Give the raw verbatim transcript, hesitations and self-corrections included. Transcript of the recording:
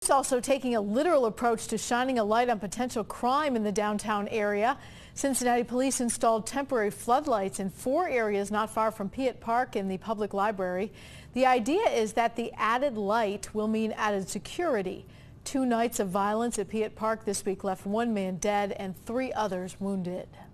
It's also taking a literal approach to shining a light on potential crime in the downtown area. Cincinnati police installed temporary floodlights in four areas not far from Piatt Park in the public library. The idea is that the added light will mean added security. Two nights of violence at Piatt Park this week left one man dead and three others wounded.